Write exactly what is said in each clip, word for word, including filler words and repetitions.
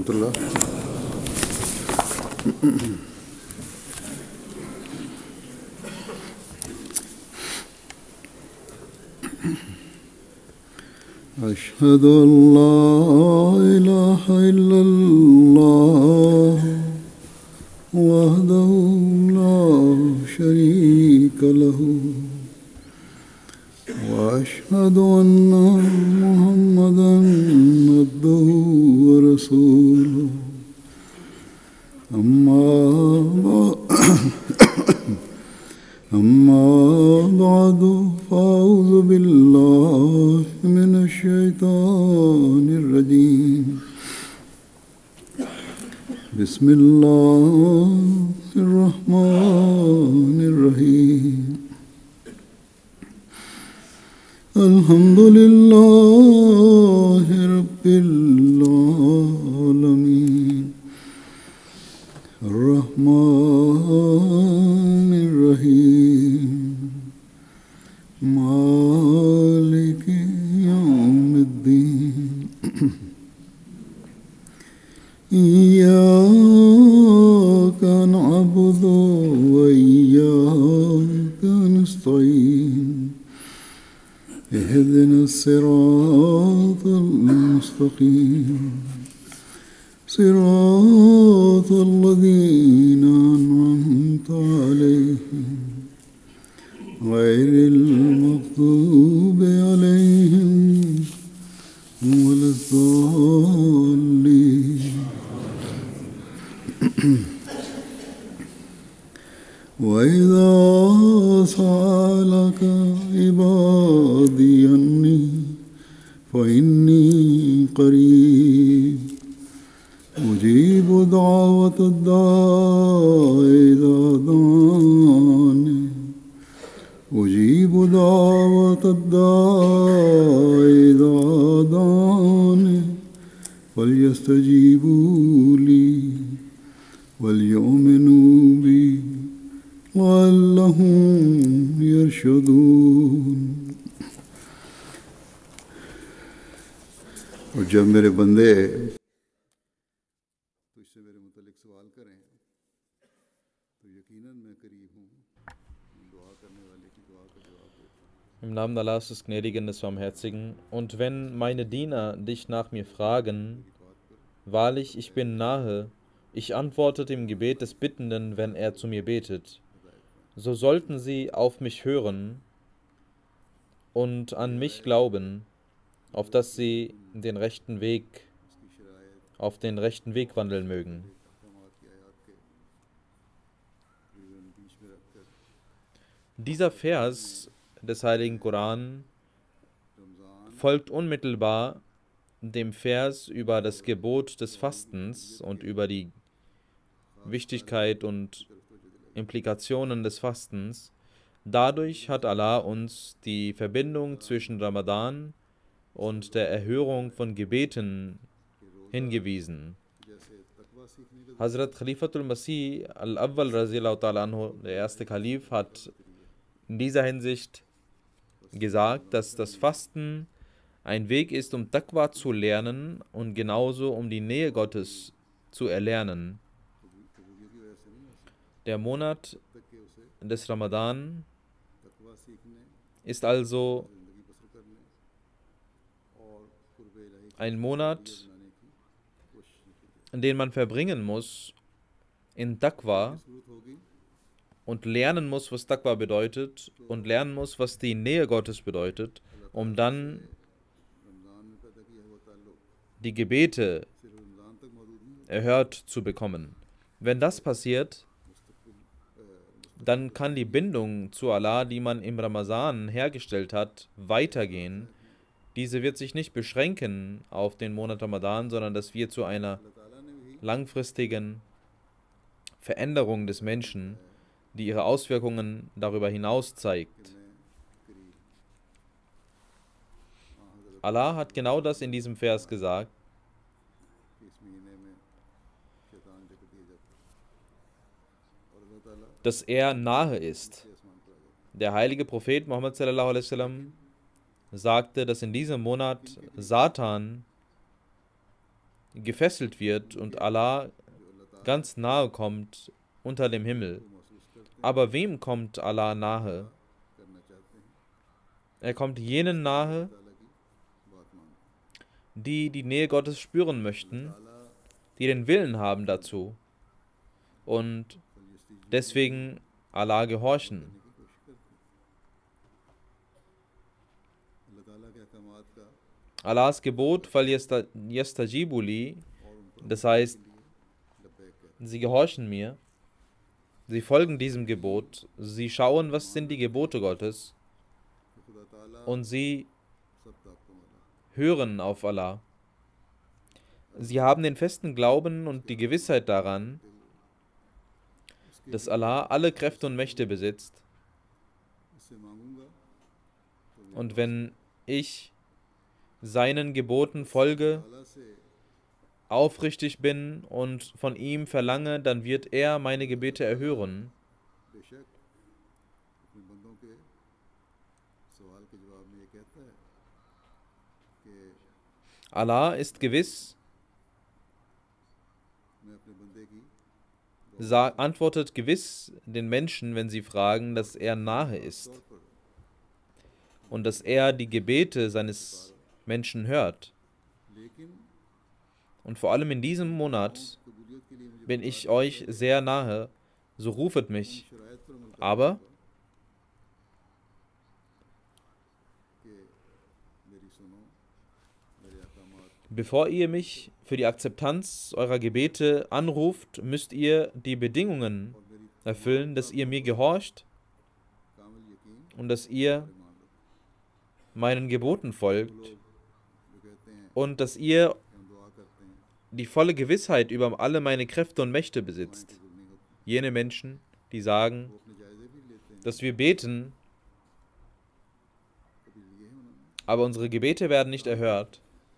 الله. أشهد أن لا إله إلا الله وحده لا شريك له وأشهد أن محمدا عبده ورسوله أما أما بعد فأعوذ بالله من الشيطان الرجيم بسم الله الرحمن الرحيم الحمد لله رب العالمين الرحمن الرحيم مالك يوم الدين إياك نعبد وإياك نستعين اهدنا الصراط المستقيم صراط الذين أنعمت عليهم غير المغضوب عليهم ولا الضالين وإذا سألك عبادي عني فإني قريب أجيب دعوة الداع إذا دعاني أجيب دعوة الداع إذا دعاني فليستجيبوا لي وليؤمنوا بي لعلهم يرشدون. और जब मेरे बंदे तुझसे मेरे मुतालिक सवाल करें तो यकीनन मैं करीब हूँ दुआ करने वाले की दुआ का जवाब देता हूँ. Im Namen Allahs des Gnädigen, des Barmherzigen. Und wenn meine Diener dich nach mir fragen, wahrlich, ich bin nahe, ich antworte dem Gebet des Bittenden, wenn er zu mir betet. So sollten sie auf mich hören und an mich glauben, auf dass sie den rechten Weg, auf den rechten Weg wandeln mögen. Dieser Vers des Heiligen Koran folgt unmittelbar dem Vers über das Gebot des Fastens und über die Wichtigkeit und Implikationen des Fastens. Dadurch hat Allah uns die Verbindung zwischen Ramadan und der Erhörung von Gebeten hingewiesen. Hazrat Khalifatul Masih al-Awwal Raziyallahu ta'ala anhu, der erste Kalif, hat in dieser Hinsicht gesagt, dass das Fasten ein Weg ist, um Taqwa zu lernen und genauso um die Nähe Gottes zu erlernen. Der Monat des Ramadan ist also ein Monat, in den man verbringen muss in Taqwa und lernen muss, was Taqwa bedeutet und lernen muss, was die Nähe Gottes bedeutet, um dann die Gebete erhört zu bekommen. Wenn das passiert, dann kann die Bindung zu Allah, die man im Ramazan hergestellt hat, weitergehen. Diese wird sich nicht beschränken auf den Monat Ramadan, sondern das wird zu einer langfristigen Veränderung des Menschen, die ihre Auswirkungen darüber hinaus zeigt. Allah hat genau das in diesem Vers gesagt. Dass er nahe ist. Der heilige Prophet Muhammad sallallahu alaihi wasallam sagte, dass in diesem Monat Satan gefesselt wird und Allah ganz nahe kommt unter dem Himmel. Aber wem kommt Allah nahe? Er kommt jenen nahe, die die Nähe Gottes spüren möchten, die den Willen haben dazu und deswegen Allah gehorchen. Allahs Gebot, fal yastajibu li, das heißt, sie gehorchen mir, sie folgen diesem Gebot, sie schauen, was sind die Gebote Gottes und sie hören auf Allah. Sie haben den festen Glauben und die Gewissheit daran, dass Allah alle Kräfte und Mächte besitzt. Und wenn ich seinen Geboten folge, aufrichtig bin und von ihm verlange, dann wird er meine Gebete erhören. Allah ist gewiss, Sag, antwortet gewiss den Menschen, wenn sie fragen, dass er nahe ist und dass er die Gebete seines Menschen hört. Und vor allem in diesem Monat bin ich euch sehr nahe, so rufet mich. Aber bevor ihr mich für die Akzeptanz eurer Gebete anruft, müsst ihr die Bedingungen erfüllen, dass ihr mir gehorcht und dass ihr meinen Geboten folgt und dass ihr die volle Gewissheit über alle meine Kräfte und Mächte besitzt. Jene Menschen, die sagen, dass wir beten, aber unsere Gebete werden nicht erhört.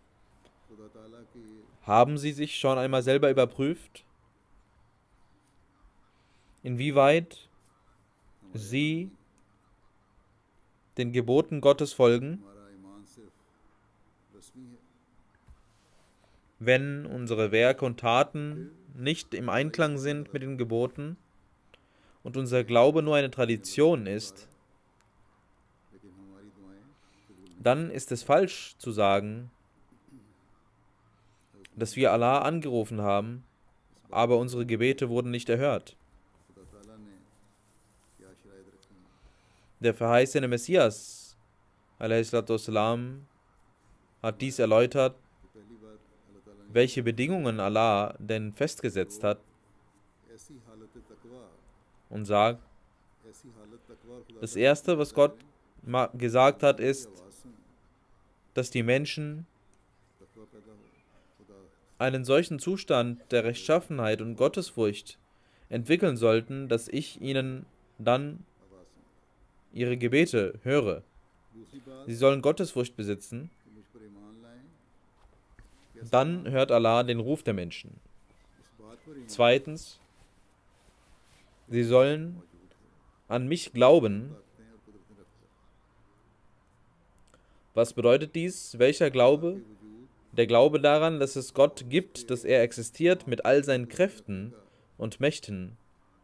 Haben Sie sich schon einmal selber überprüft, inwieweit Sie den Geboten Gottes folgen? Wenn unsere Werke und Taten nicht im Einklang sind mit den Geboten und unser Glaube nur eine Tradition ist, dann ist es falsch zu sagen, dass wir Allah angerufen haben, aber unsere Gebete wurden nicht erhört. Der verheißene Messias, alaihi salatu wassalam, hat dies erläutert, welche Bedingungen Allah denn festgesetzt hat und sagt, das Erste, was Gott gesagt hat, ist, dass die Menschen einen solchen Zustand der Rechtschaffenheit und Gottesfurcht entwickeln sollten, dass ich ihnen dann ihre Gebete höre. Sie sollen Gottesfurcht besitzen, dann hört Allah den Ruf der Menschen. Zweitens, sie sollen an mich glauben. Was bedeutet dies? Welcher Glaube? Der Glaube daran, dass es Gott gibt, dass er existiert mit all seinen Kräften und Mächten.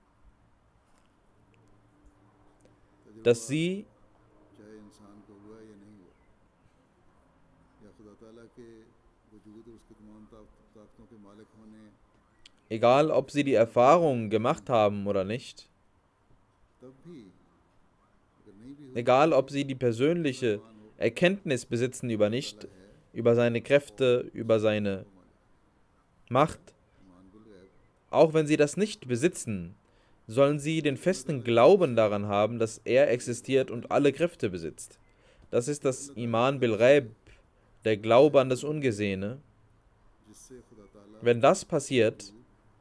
Dass sie egal ob sie die Erfahrung gemacht haben oder nicht, egal ob sie die persönliche Erkenntnis besitzen über nicht, über seine Kräfte, über seine Macht, auch wenn sie das nicht besitzen, sollen sie den festen Glauben daran haben, dass er existiert und alle Kräfte besitzt. Das ist das Iman bil Ghaib, der Glaube an das Ungesehene. Wenn das passiert,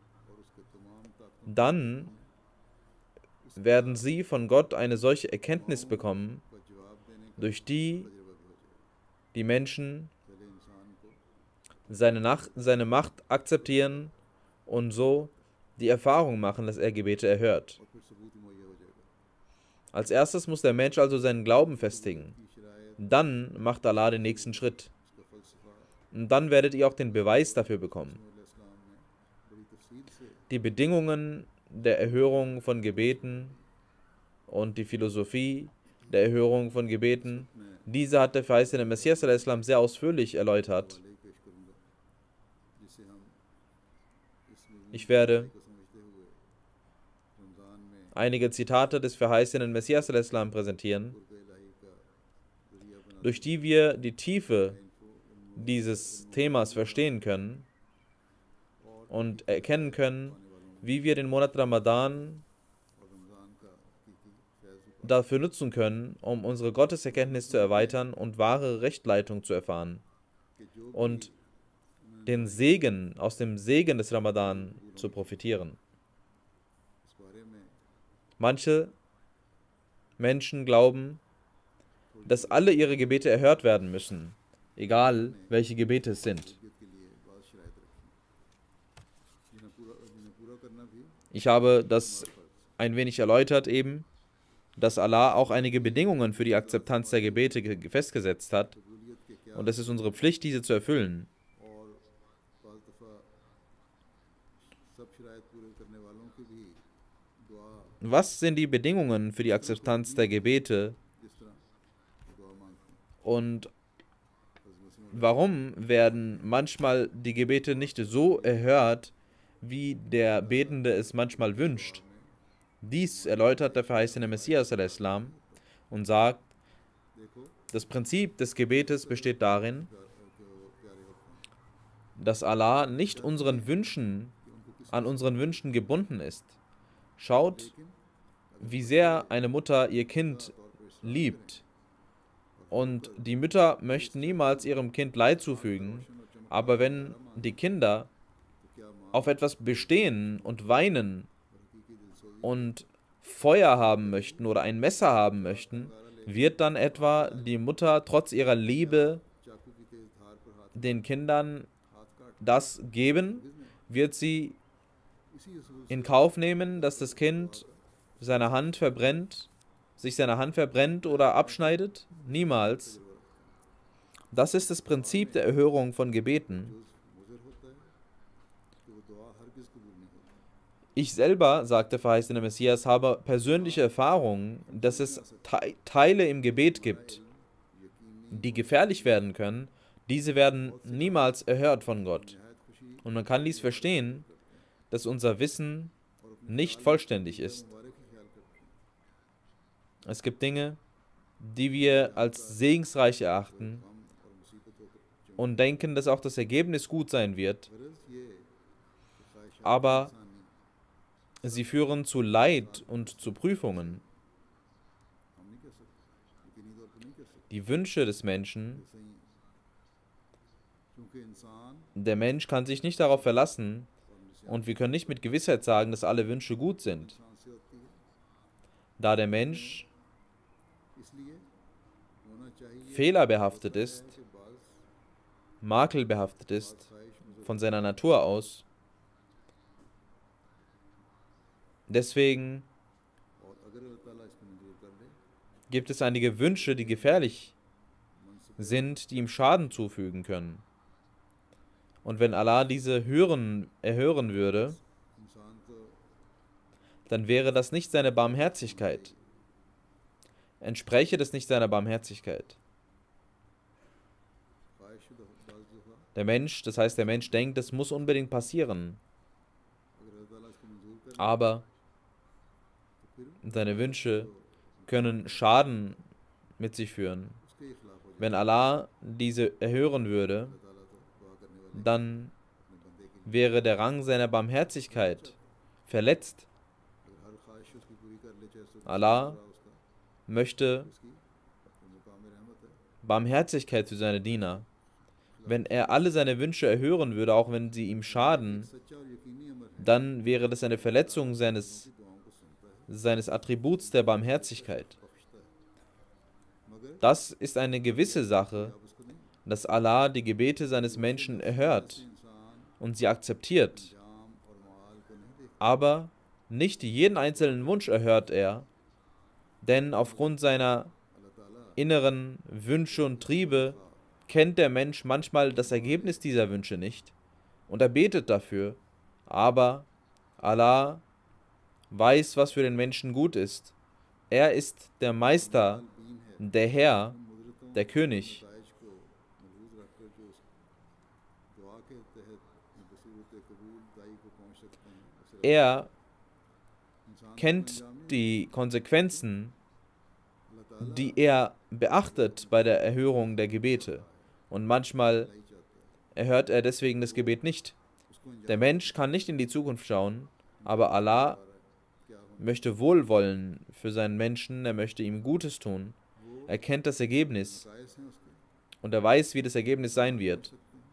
dann werden sie von Gott eine solche Erkenntnis bekommen, durch die die Menschen seine, Nach- seine Macht akzeptieren und so die Erfahrung machen, dass er Gebete erhört. Als erstes muss der Mensch also seinen Glauben festigen. Dann macht Allah den nächsten Schritt. Und dann werdet ihr auch den Beweis dafür bekommen. Die Bedingungen der Erhörung von Gebeten und die Philosophie der Erhörung von Gebeten, diese hat der verheißene Messias al-Islam sehr ausführlich erläutert. Ich werde einige Zitate des verheißenen Messias al-Islam präsentieren, durch die wir die Tiefe dieses Themas verstehen können und erkennen können, wie wir den Monat Ramadan dafür nutzen können, um unsere Gotteserkenntnis zu erweitern und wahre Rechtleitung zu erfahren und den Segen, aus dem Segen des Ramadan zu profitieren. Manche Menschen glauben, dass alle ihre Gebete erhört werden müssen, egal welche Gebete es sind. Ich habe das ein wenig erläutert eben, dass Allah auch einige Bedingungen für die Akzeptanz der Gebete ge- festgesetzt hat und es ist unsere Pflicht, diese zu erfüllen. Was sind die Bedingungen für die Akzeptanz der Gebete und warum werden manchmal die Gebete nicht so erhört, wie der Betende es manchmal wünscht? Dies erläutert der verheißene Messias al-Islam und sagt, das Prinzip des Gebetes besteht darin, dass Allah nicht unseren Wünschen, an unseren Wünschen gebunden ist. Schaut, wie sehr eine Mutter ihr Kind liebt. Und die Mütter möchten niemals ihrem Kind Leid zufügen, aber wenn die Kinder auf etwas bestehen und weinen und Feuer haben möchten oder ein Messer haben möchten, wird dann etwa die Mutter trotz ihrer Liebe den Kindern das geben? Wird sie in Kauf nehmen, dass das Kind seine Hand verbrennt, sich seine Hand verbrennt oder abschneidet? Niemals. Das ist das Prinzip der Erhörung von Gebeten. Ich selber, sagt der verheißene Messias, habe persönliche Erfahrungen, dass es Te- Teile im Gebet gibt, die gefährlich werden können. Diese werden niemals erhört von Gott. Und man kann dies verstehen, dass unser Wissen nicht vollständig ist. Es gibt Dinge, die wir als segensreich erachten und denken, dass auch das Ergebnis gut sein wird, aber sie führen zu Leid und zu Prüfungen. Die Wünsche des Menschen, der Mensch kann sich nicht darauf verlassen und wir können nicht mit Gewissheit sagen, dass alle Wünsche gut sind, da der Mensch fehlerbehaftet ist, makelbehaftet ist von seiner Natur aus. Deswegen gibt es einige Wünsche, die gefährlich sind, die ihm Schaden zufügen können. Und wenn Allah diese hören, erhören würde, dann wäre das nicht seine Barmherzigkeit. Entspräche das nicht seiner Barmherzigkeit. Der Mensch, das heißt, der Mensch denkt, das muss unbedingt passieren. Aber seine Wünsche können Schaden mit sich führen. Wenn Allah diese erhören würde, dann wäre der Rang seiner Barmherzigkeit verletzt. Allah möchte Barmherzigkeit für seine Diener. Wenn er alle seine Wünsche erhören würde, auch wenn sie ihm schaden, dann wäre das eine Verletzung seines, seines Attributs der Barmherzigkeit. Das ist eine gewisse Sache, dass Allah die Gebete seines Menschen erhört und sie akzeptiert. Aber nicht jeden einzelnen Wunsch erhört er, denn aufgrund seiner inneren Wünsche und Triebe kennt der Mensch manchmal das Ergebnis dieser Wünsche nicht und er betet dafür, aber Allah weiß, was für den Menschen gut ist. Er ist der Meister, der Herr, der König. Er kennt die Konsequenzen, die er beachtet bei der Erhörung der Gebete. Und manchmal erhört er deswegen das Gebet nicht. Der Mensch kann nicht in die Zukunft schauen, aber Allah möchte Wohlwollen für seinen Menschen, er möchte ihm Gutes tun. Er kennt das Ergebnis und er weiß, wie das Ergebnis sein wird.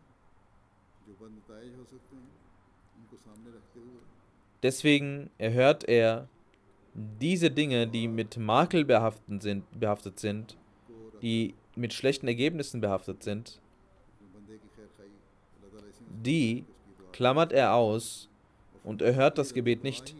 Deswegen erhört er diese Dinge, die mit Makel behaftet sind, behaftet sind, die mit schlechten Ergebnissen behaftet sind, die klammert er aus und erhört das Gebet nicht,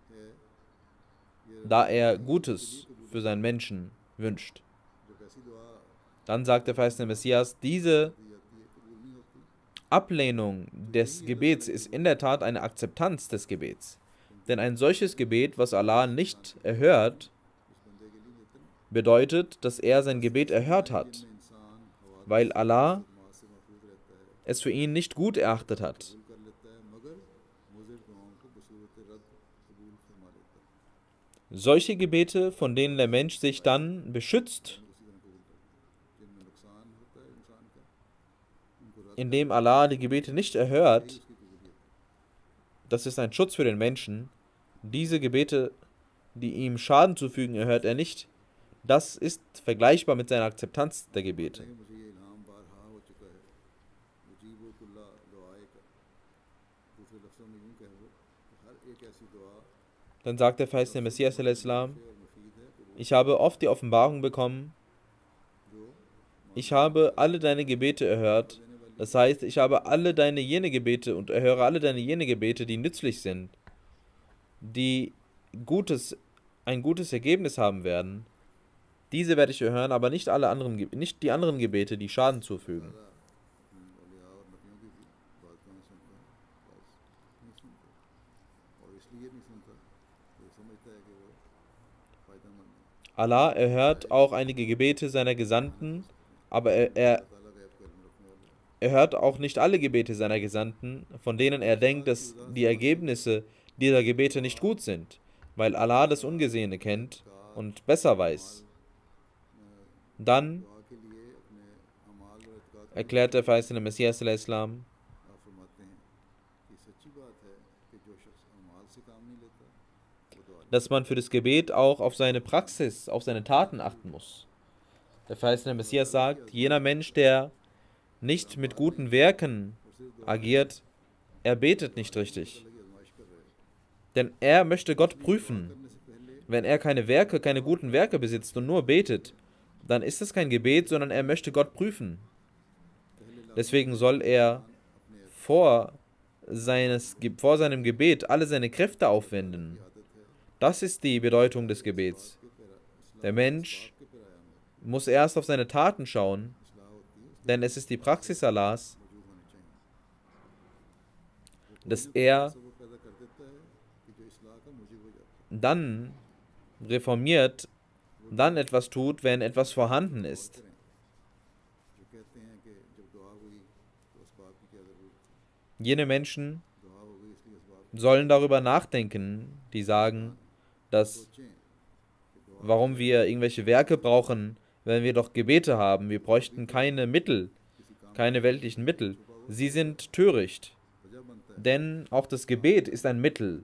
da er Gutes für seinen Menschen wünscht. Dann sagt der verheißene Messias, diese Ablehnung des Gebets ist in der Tat eine Akzeptanz des Gebets. Denn ein solches Gebet, was Allah nicht erhört, bedeutet, dass er sein Gebet erhört hat, weil Allah es für ihn nicht gut erachtet hat. Solche Gebete, von denen der Mensch sich dann beschützt, indem Allah die Gebete nicht erhört, das ist ein Schutz für den Menschen. Diese Gebete, die ihm Schaden zufügen, erhört er nicht. Das ist vergleichbar mit seiner Akzeptanz der Gebete. Dann sagt der verheißene Messias, ich habe oft die Offenbarung bekommen, ich habe alle deine Gebete erhört. Das heißt, ich habe alle deine jene Gebete und erhöre alle deine jene Gebete, die nützlich sind, die gutes, ein gutes Ergebnis haben werden. Diese werde ich erhören, aber nicht alle anderen, nicht die anderen Gebete, die Schaden zufügen. Allah erhört auch einige Gebete seiner Gesandten, aber er, er Er hört auch nicht alle Gebete seiner Gesandten, von denen er denkt, dass die Ergebnisse dieser Gebete nicht gut sind, weil Allah das Ungesehene kennt und besser weiß. Dann erklärt der verheißene Messias, dass man für das Gebet auch auf seine Praxis, auf seine Taten achten muss. Der verheißene Messias sagt, jener Mensch, der nicht mit guten Werken agiert, er betet nicht richtig. Denn er möchte Gott prüfen. Wenn er keine Werke, keine guten Werke besitzt und nur betet, dann ist es kein Gebet, sondern er möchte Gott prüfen. Deswegen soll er vor, seines, vor seinem Gebet alle seine Kräfte aufwenden. Das ist die Bedeutung des Gebets. Der Mensch muss erst auf seine Taten schauen, denn es ist die Praxis Allahs, dass er dann reformiert, dann etwas tut, wenn etwas vorhanden ist. Jene Menschen sollen darüber nachdenken, die sagen, dass warum wir irgendwelche Werke brauchen, wenn wir doch Gebete haben. Wir bräuchten keine Mittel, keine weltlichen Mittel. Sie sind töricht, denn auch das Gebet ist ein Mittel.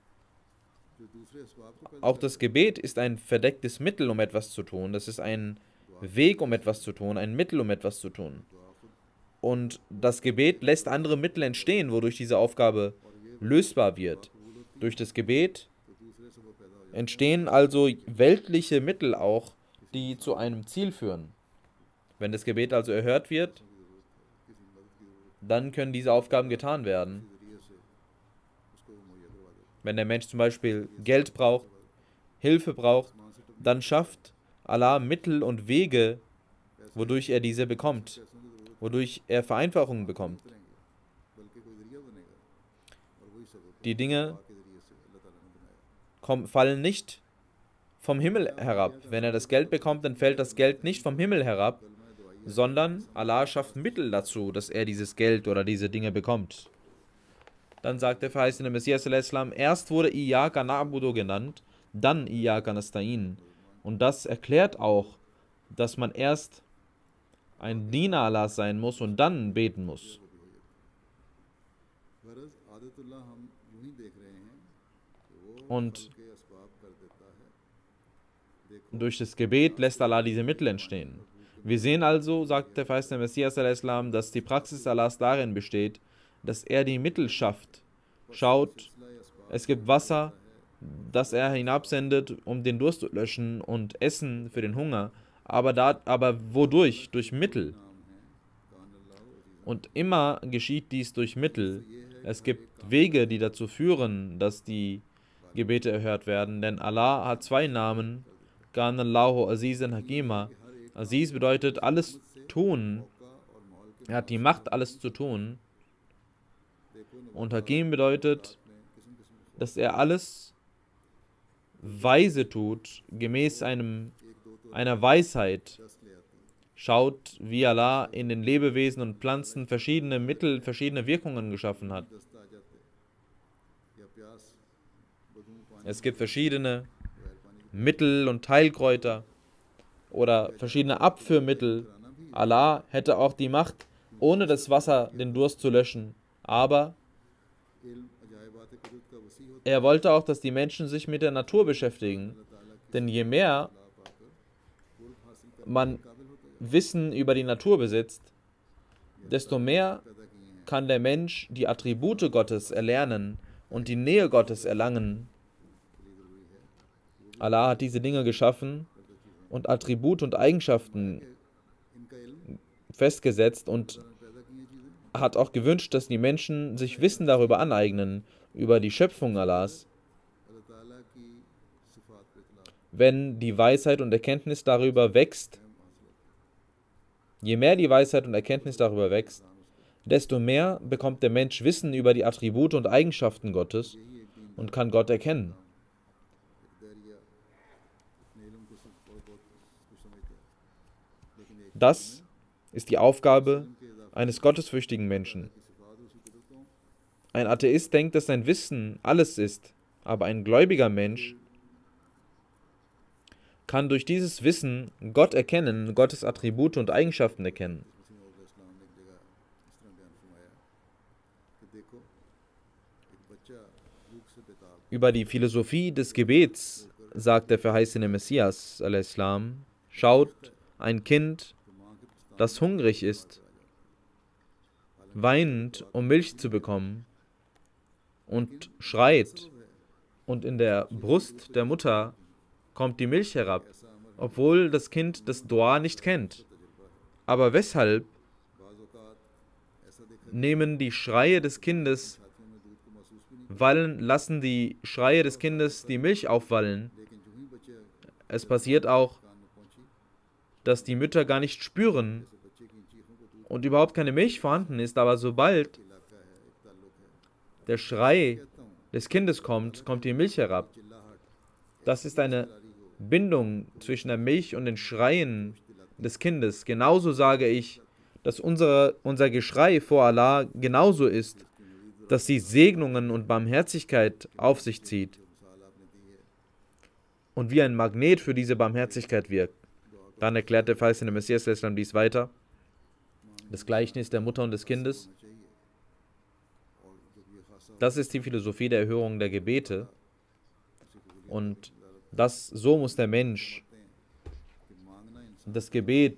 Auch das Gebet ist ein verdecktes Mittel, um etwas zu tun. Das ist ein Weg, um etwas zu tun, ein Mittel, um etwas zu tun. Und das Gebet lässt andere Mittel entstehen, wodurch diese Aufgabe lösbar wird. Durch das Gebet entstehen also weltliche Mittel auch, die zu einem Ziel führen. Wenn das Gebet also erhört wird, dann können diese Aufgaben getan werden. Wenn der Mensch zum Beispiel Geld braucht, Hilfe braucht, dann schafft Allah Mittel und Wege, wodurch er diese bekommt, wodurch er Vereinfachungen bekommt. Die Dinge kommen, fallen nicht vom Himmel herab. Wenn er das Geld bekommt, dann fällt das Geld nicht vom Himmel herab, sondern Allah schafft Mittel dazu, dass er dieses Geld oder diese Dinge bekommt. Dann sagt der verheißene Messias, erst wurde Iyaka na'budu genannt, dann Iyaka nasta'in. Und das erklärt auch, dass man erst ein Diener Allahs sein muss und dann beten muss. Und durch das Gebet lässt Allah diese Mittel entstehen. Wir sehen also, sagt der verheißene Messias, dass die Praxis Allahs darin besteht, dass er die Mittel schafft. Schaut, es gibt Wasser, das er hinabsendet, um den Durst zu löschen, und Essen für den Hunger. Aber, da, aber wodurch? Durch Mittel. Und immer geschieht dies durch Mittel. Es gibt Wege, die dazu führen, dass die Gebete erhört werden. Denn Allah hat zwei Namen. Ganallahu Azizan Hakima. Aziz bedeutet alles tun. Er hat die Macht, alles zu tun. Und Hakim bedeutet, dass er alles weise tut, gemäß einem, einer Weisheit. Schaut, wie Allah in den Lebewesen und Pflanzen verschiedene Mittel, verschiedene Wirkungen geschaffen hat. Es gibt verschiedene Mittel und Heilkräuter oder verschiedene Abführmittel. Allah hätte auch die Macht, ohne das Wasser den Durst zu löschen. Aber er wollte auch, dass die Menschen sich mit der Natur beschäftigen. Denn je mehr man Wissen über die Natur besitzt, desto mehr kann der Mensch die Attribute Gottes erlernen und die Nähe Gottes erlangen. Allah hat diese Dinge geschaffen und Attribute und Eigenschaften festgesetzt und hat auch gewünscht, dass die Menschen sich Wissen darüber aneignen, über die Schöpfung Allahs. Wenn die Weisheit und Erkenntnis darüber wächst, je mehr die Weisheit und Erkenntnis darüber wächst, desto mehr bekommt der Mensch Wissen über die Attribute und Eigenschaften Gottes und kann Gott erkennen. Das ist die Aufgabe eines gottesfürchtigen Menschen. Ein Atheist denkt, dass sein Wissen alles ist, aber ein gläubiger Mensch kann durch dieses Wissen Gott erkennen, Gottes Attribute und Eigenschaften erkennen. Über die Philosophie des Gebets sagt der verheißene Messias, al-Islam, schaut, ein Kind, das hungrig ist, weinend, um Milch zu bekommen, und schreit, und in der Brust der Mutter kommt die Milch herab, obwohl das Kind das Dua nicht kennt. Aber weshalb nehmen die Schreie des Kindes, wallen, lassen die Schreie des Kindes die Milch aufwallen? Es passiert auch, dass die Mütter gar nicht spüren und überhaupt keine Milch vorhanden ist, aber sobald der Schrei des Kindes kommt, kommt die Milch herab. Das ist eine Bindung zwischen der Milch und den Schreien des Kindes. Genauso sage ich, dass unsere, unser Geschrei vor Allah genauso ist, dass sie Segnungen und Barmherzigkeit auf sich zieht und wie ein Magnet für diese Barmherzigkeit wirkt. Dann erklärt der verheißene Messias dies weiter. Das Gleichnis der Mutter und des Kindes. Das ist die Philosophie der Erhörung der Gebete. Und das, so muss der Mensch das Gebet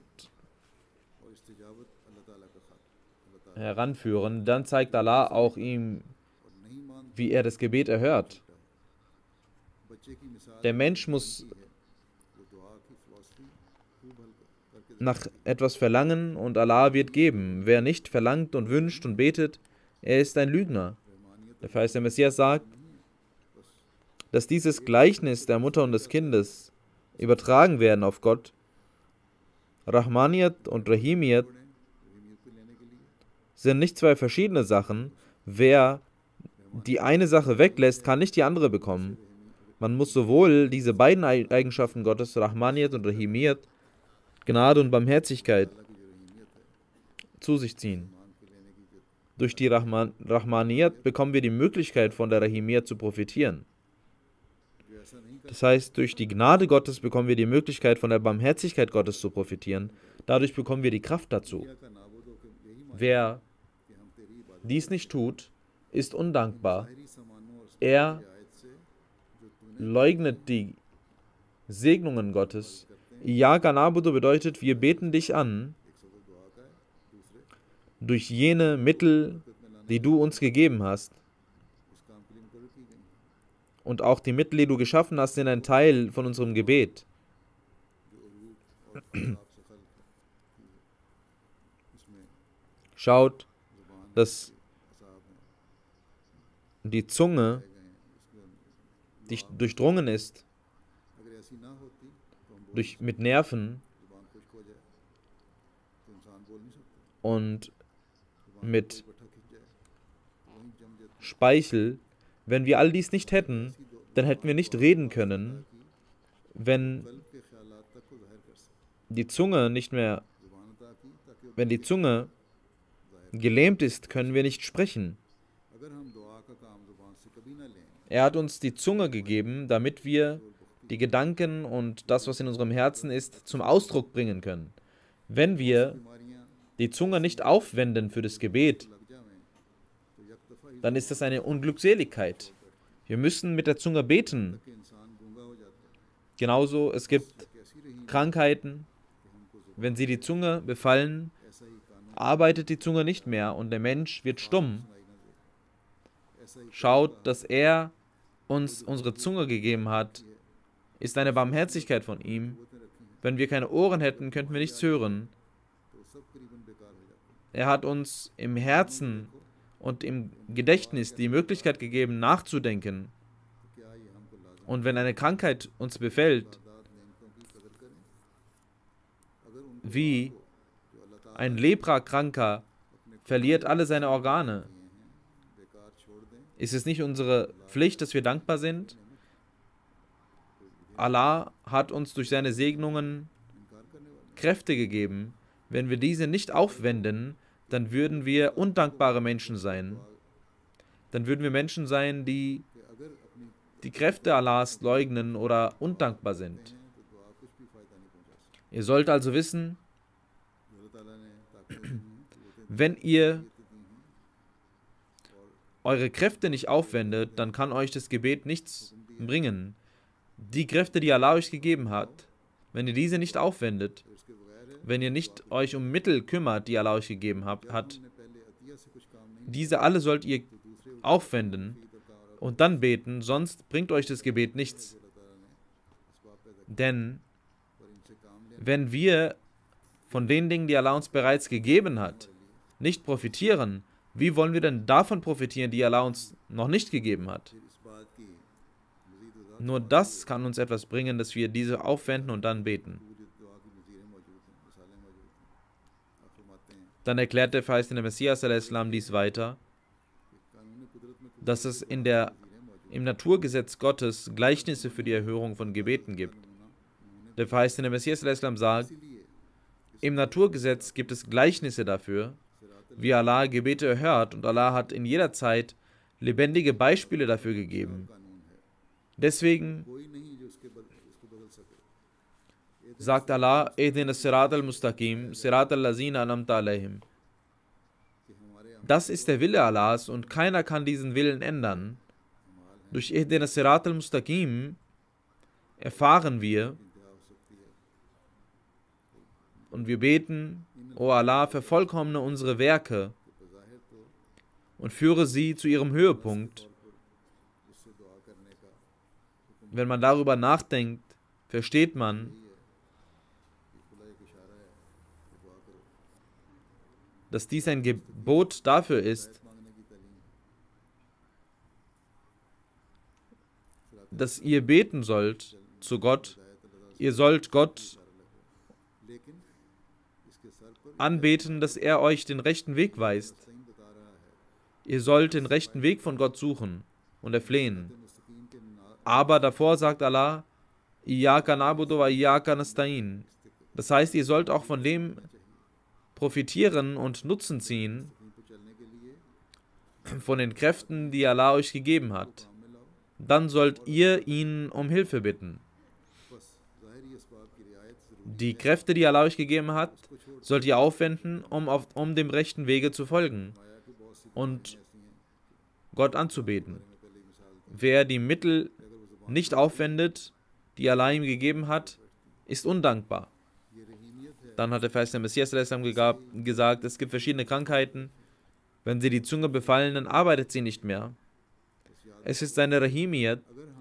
heranführen. Dann zeigt Allah auch ihm, wie er das Gebet erhört. Der Mensch muss nach etwas verlangen und Allah wird geben. Wer nicht verlangt und wünscht und betet, er ist ein Lügner. Der verheißene Messias sagt, dass dieses Gleichnis der Mutter und des Kindes übertragen werden auf Gott. Rahmaniyat und Rahimiyat sind nicht zwei verschiedene Sachen. Wer die eine Sache weglässt, kann nicht die andere bekommen. Man muss sowohl diese beiden Eigenschaften Gottes, Rahmaniyat und Rahimiyat, Gnade und Barmherzigkeit, zu sich ziehen. Durch die Rahman, Rahmaniyat bekommen wir die Möglichkeit, von der Rahimiyat zu profitieren. Das heißt, durch die Gnade Gottes bekommen wir die Möglichkeit, von der Barmherzigkeit Gottes zu profitieren. Dadurch bekommen wir die Kraft dazu. Wer dies nicht tut, ist undankbar. Er leugnet die Segnungen Gottes. Iyaka na'budu bedeutet, wir beten dich an durch jene Mittel, die du uns gegeben hast. Und auch die Mittel, die du geschaffen hast, sind ein Teil von unserem Gebet. Schaut, dass die Zunge, die durchdrungen ist, durch, mit Nerven und mit Speichel. Wenn wir all dies nicht hätten, dann hätten wir nicht reden können. Wenn die Zunge nicht mehr, wenn die Zunge gelähmt ist, können wir nicht sprechen. Er hat uns die Zunge gegeben, damit wir die Gedanken und das, was in unserem Herzen ist, zum Ausdruck bringen können. Wenn wir die Zunge nicht aufwenden für das Gebet, dann ist das eine Unglückseligkeit. Wir müssen mit der Zunge beten. Genauso, es gibt Krankheiten, wenn sie die Zunge befallen, arbeitet die Zunge nicht mehr und der Mensch wird stumm. Schaut, dass er uns unsere Zunge gegeben hat, ist eine Barmherzigkeit von ihm. Wenn wir keine Ohren hätten, könnten wir nichts hören. Er hat uns im Herzen und im Gedächtnis die Möglichkeit gegeben, nachzudenken. Und wenn eine Krankheit uns befällt, wie ein Leprakranker verliert alle seine Organe, ist es nicht unsere Pflicht, dass wir dankbar sind? Allah hat uns durch seine Segnungen Kräfte gegeben. Wenn wir diese nicht aufwenden, dann würden wir undankbare Menschen sein. Dann würden wir Menschen sein, die die Kräfte Allahs leugnen oder undankbar sind. Ihr sollt also wissen, wenn ihr eure Kräfte nicht aufwendet, dann kann euch das Gebet nichts bringen. Die Kräfte, die Allah euch gegeben hat, wenn ihr diese nicht aufwendet, wenn ihr nicht euch um Mittel kümmert, die Allah euch gegeben hat, diese alle sollt ihr aufwenden und dann beten, sonst bringt euch das Gebet nichts. Denn wenn wir von den Dingen, die Allah uns bereits gegeben hat, nicht profitieren, wie wollen wir denn davon profitieren, die Allah uns noch nicht gegeben hat? Nur das kann uns etwas bringen, dass wir diese aufwenden und dann beten. Dann erklärt der verheißene Messias a.s. dies weiter, dass es in der, im Naturgesetz Gottes Gleichnisse für die Erhörung von Gebeten gibt. Der verheißene Messias a.s. sagt, im Naturgesetz gibt es Gleichnisse dafür, wie Allah Gebete erhört, und Allah hat in jeder Zeit lebendige Beispiele dafür gegeben. Deswegen sagt Allah, Ehdina Sirat al-Mustaqim, Sirat al-Lazina anamta alayhim. Das ist der Wille Allahs und keiner kann diesen Willen ändern. Durch Ehdina Sirat al-Mustaqim erfahren wir und wir beten, O Allah, vervollkommne unsere Werke und führe sie zu ihrem Höhepunkt. Wenn man darüber nachdenkt, versteht man, dass dies ein Gebot dafür ist, dass ihr beten sollt zu Gott. Ihr sollt Gott anbeten, dass er euch den rechten Weg weist. Ihr sollt den rechten Weg von Gott suchen und erflehen. Aber davor sagt Allah, Iyyaka na'budu wa iyyaka nasta'in. Das heißt, ihr sollt auch von dem profitieren und Nutzen ziehen, von den Kräften, die Allah euch gegeben hat. Dann sollt ihr ihn um Hilfe bitten. Die Kräfte, die Allah euch gegeben hat, sollt ihr aufwenden, um, auf, um dem rechten Wege zu folgen und Gott anzubeten. Wer die Mittel nicht aufwendet, die Allah ihm gegeben hat, ist undankbar. Dann hat der Vers der Messias gesagt, es gibt verschiedene Krankheiten. Wenn sie die Zunge befallen, dann arbeitet sie nicht mehr. Es ist seine Rahimiyat.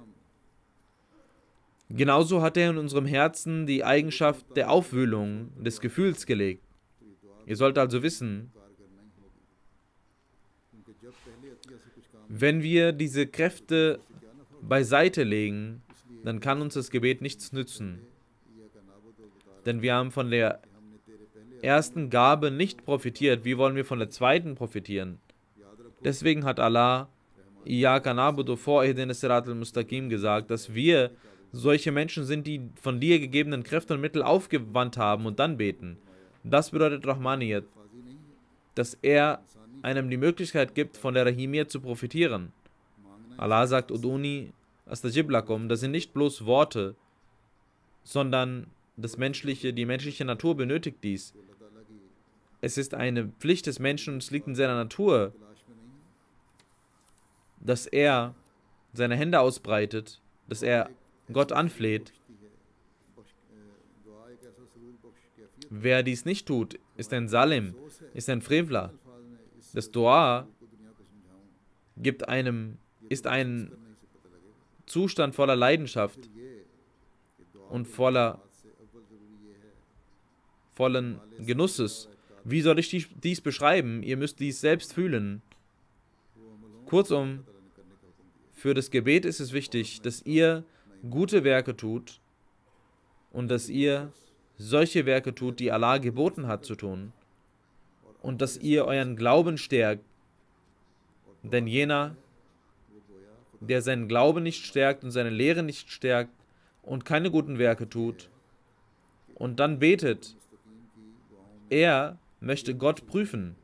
Genauso hat er in unserem Herzen die Eigenschaft der Aufwühlung, des Gefühls gelegt. Ihr sollt also wissen, wenn wir diese Kräfte beiseite legen, dann kann uns das Gebet nichts nützen. Denn wir haben von der ersten Gabe nicht profitiert. Wie wollen wir von der zweiten profitieren? Deswegen hat Allah Iyyaka na'budu vor Ihdinas Siratal Mustaqim gesagt, dass wir solche Menschen sind, die von dir gegebenen Kräfte und Mittel aufgewandt haben und dann beten. Das bedeutet Rahmaniyat, dass er einem die Möglichkeit gibt, von der Rahimiyat zu profitieren. Allah sagt, Uduni astajib lakum, das sind nicht bloß Worte, sondern das menschliche, die menschliche Natur benötigt dies. Es ist eine Pflicht des Menschen und es liegt in seiner Natur, dass er seine Hände ausbreitet, dass er Gott anfleht. Wer dies nicht tut, ist ein Salim, ist ein Frevler. Das Dua gibt einem, ist ein Zustand voller Leidenschaft und voller, vollen Genusses. Wie soll ich dies, dies beschreiben? Ihr müsst dies selbst fühlen. Kurzum, für das Gebet ist es wichtig, dass ihr gute Werke tut und dass ihr solche Werke tut, die Allah geboten hat zu tun, und dass ihr euren Glauben stärkt. Denn jener, der seinen Glauben nicht stärkt und seine Lehre nicht stärkt und keine guten Werke tut und dann betet, er möchte Gott prüfen.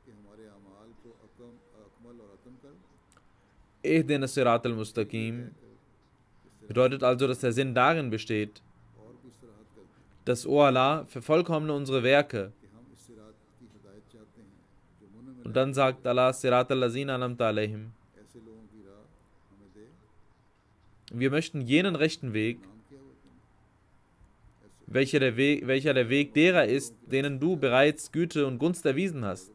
Ihdinas Siratal Mustaqim bedeutet also, dass der Sinn darin besteht, dass, O Allah, vervollkommne unsere Werke. Und dann sagt Allah, Siratal Lazina an'amta alaihim. Wir möchten jenen rechten Weg, welcher der Weg, welcher der Weg derer ist, denen du bereits Güte und Gunst erwiesen hast,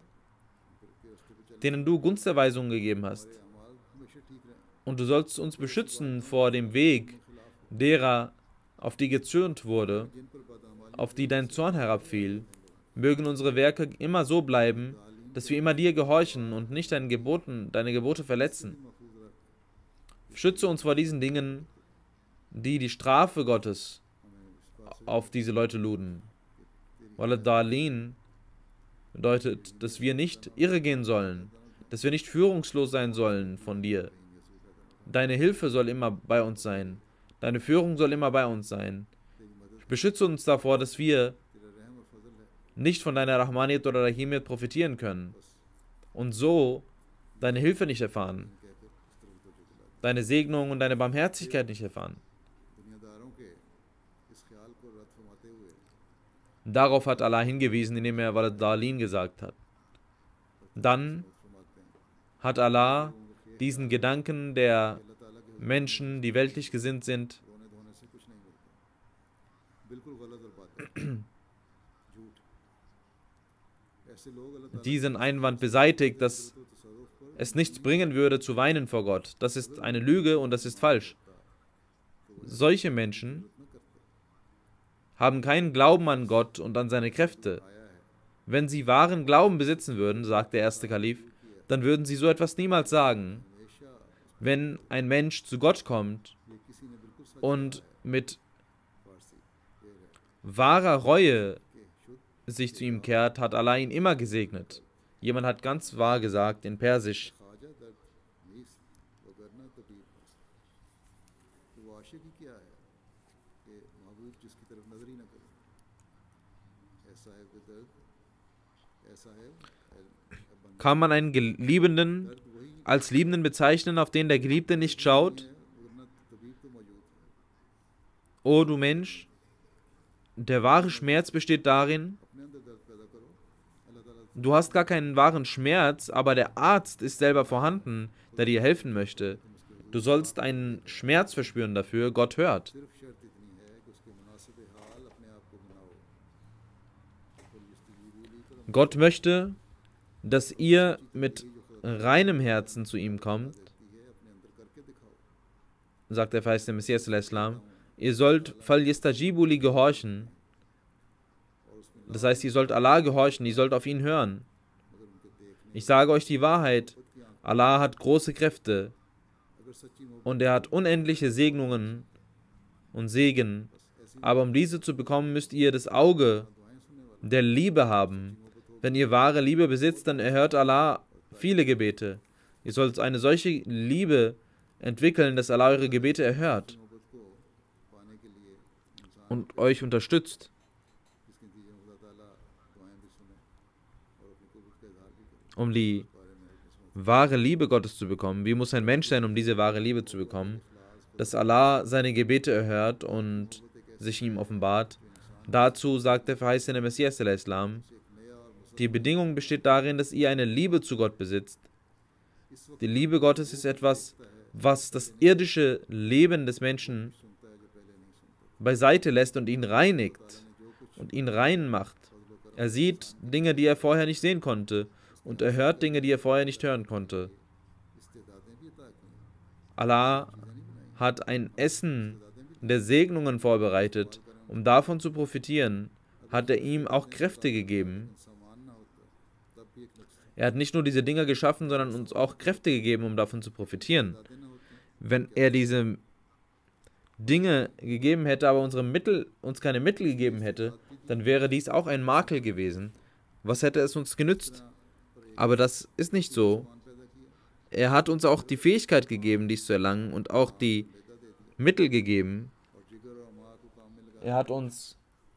denen du Gunsterweisungen gegeben hast. Und du sollst uns beschützen vor dem Weg derer, auf die gezürnt wurde, auf die dein Zorn herabfiel. Mögen unsere Werke immer so bleiben, dass wir immer dir gehorchen und nicht deinen Geboten, deine Gebote verletzen. Schütze uns vor diesen Dingen, die die Strafe Gottes auf diese Leute luden. Walad Dalin bedeutet, dass wir nicht irregehen sollen, dass wir nicht führungslos sein sollen von dir. Deine Hilfe soll immer bei uns sein. Deine Führung soll immer bei uns sein. Beschütze uns davor, dass wir nicht von deiner Rahmaniyat oder Rahimiyat profitieren können und so deine Hilfe nicht erfahren, deine Segnung und deine Barmherzigkeit nicht erfahren. Darauf hat Allah hingewiesen, indem er Walad Dalin gesagt hat. Dann hat Allah diesen Gedanken der Menschen, die weltlich gesinnt sind, diesen Einwand beseitigt, dass es nichts bringen würde, zu weinen vor Gott. Das ist eine Lüge und das ist falsch. Solche Menschen haben keinen Glauben an Gott und an seine Kräfte. Wenn sie wahren Glauben besitzen würden, sagt der erste Kalif, dann würden sie so etwas niemals sagen. Wenn ein Mensch zu Gott kommt und mit wahrer Reue sich zu ihm kehrt, hat Allah ihn immer gesegnet. Jemand hat ganz wahr gesagt in Persisch, Khwaja दर्द नहीं वगरना तबीब तो वो आशिक ही क्या है कि महबूब जिसकी तरफ नजर ही ना करे ऐसा है वो दर्द ऐसा है kann man einen Geliebenden als Liebenden bezeichnen, auf den der Geliebte nicht schaut? वगरना तबीब तो मौजूद है O du Mensch, der wahre Schmerz besteht darin, अपने अंदर दर्द पैदा करो अल्लाह ताला du hast gar keinen wahren Schmerz, aber der Arzt ist selber vorhanden, der dir helfen möchte. Du sollst einen Schmerz verspüren dafür, Gott hört. सिर्फ शर्त इतनी है कि उसके मुनासिब हाल अपने आप को बनाओ कुल यस्तजीबू ली तो Gott möchte, dass ihr mit reinem Herzen zu ihm kommt, देती है अपने अंदर करके दिखाओ sagt der verheißene Messias al-Islam. Ihr sollt Fal Yastajibuli gehorchen. Das heißt, ihr sollt Allah gehorchen, ihr sollt auf ihn hören. मगर उनके देखने Ich sage euch die Wahrheit. Allah hat große Kräfte अगर सच्ची मोहब्बत und er hat unendliche Segnungen und Segen. Aber um diese zu bekommen, müsst ihr das Auge दुआएं सुनने वाला der Liebe haben. Wenn ihr wahre Liebe besitzt, dann erhört Allah viele Gebete. Ihr sollt eine solche Liebe entwickeln, dass Allah eure Gebete erhört मोहब्बत को पाने के लिए इंसान und euch unterstützt, जिसके नतीजे में खुदा ताला दुआएं भी सुने और अपनी कुर्बत का इजहार भी करे um die बारे में किस्मत wahre Liebe Gottes zu bekommen. Wie muss ein Mensch sein, um diese wahre Liebe zu bekommen? Dass Allah seine Gebete erhört und sich ihm offenbart. Dazu sagt der verheißene Messias al-Islam, die Bedingung besteht darin, dass ihr eine Liebe zu Gott besitzt. Die Liebe Gottes ist etwas, was das irdische Leben des Menschen beiseite lässt und ihn reinigt und ihn rein macht. Er sieht Dinge, die er vorher nicht sehen konnte, und er hört Dinge, die er vorher nicht hören konnte. इस्तेदादें भी अता की हैं Allah hat ein Essen der Segnungen vorbereitet. Um davon zu profitieren, hat er ihm auch Kräfte gegeben. सामान ना होता तब भी एक नक्श Er hat nicht nur diese Dinge geschaffen, sondern uns auch Kräfte gegeben, um davon zu profitieren. दादे ना होते Wenn er diese Dinge gegeben hätte, aber unsere Mittel, uns keine Mittel gegeben hätte, dann wäre dies auch ein Makel gewesen. Was hätte es uns genützt? Aber das ist nicht so. मान पैदा किया Er hat uns auch die Fähigkeit gegeben, dies zu erlangen und auch die Mittel gegeben. और जिगर और अमा को काम में लगा Er hat uns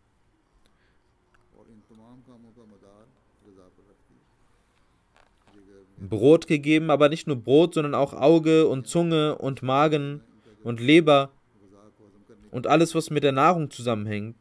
और इन तमाम कामों का मदार रजा पर रख दिया जिगर Brot gegeben, aber nicht nur Brot, sondern auch Auge und Zunge und Magen und Leber गजा को हजम करने und alles, was mit der Nahrung zusammenhängt.